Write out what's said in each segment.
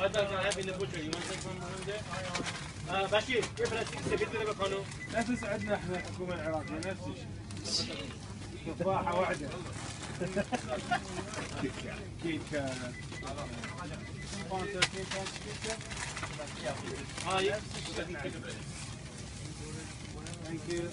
I don't have in the butcher. You want to take some from there? بشير كيف الاسيك سبيت لنا بقانون؟ نفس عندنا احنا الحكومه العراقيه نفس الشيء. تفاحه واحده. كيكه. Thank you.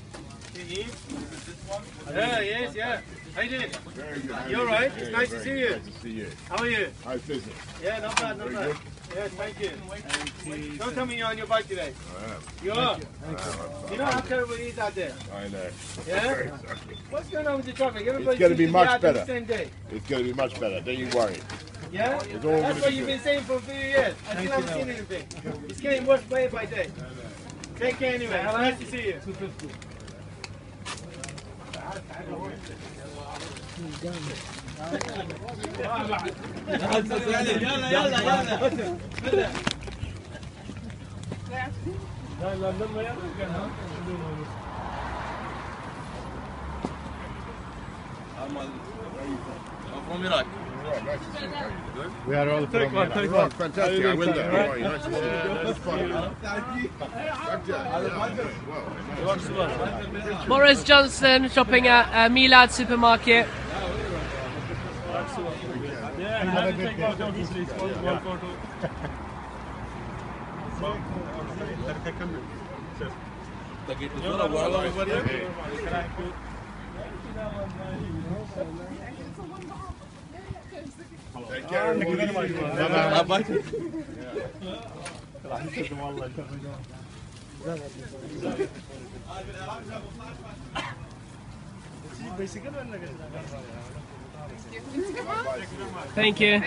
Yeah, yes, yeah. How you doing? Very good. You alright? It's nice to see you. Nice to see you. How are you? How's business? Yeah, not bad, not bad. Yes, thank you. Don't tell me you're on your bike today. I am. You are? You know how terrible it is out there? I know. Yeah? What's going on with the traffic? Everybody going to seems be much out better. the same day. It's going to be much better. Don't you worry. Yeah? It's all That's gonna what be you've good. been saying for a few years. I still haven't seen anything. It's getting worse day by day. Take care anyway. Nice to see you. From Iraq. We are all from Iraq. Fantastic. I will there. How are you? Nice to see you. Boris Johnson shopping at Milad supermarket. Take care. Thank you.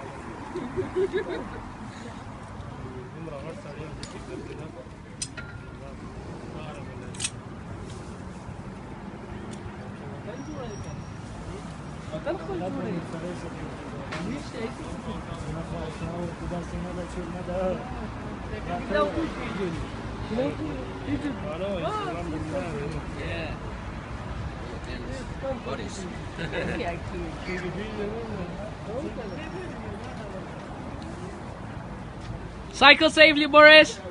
Boris. Cycle safely, Boris.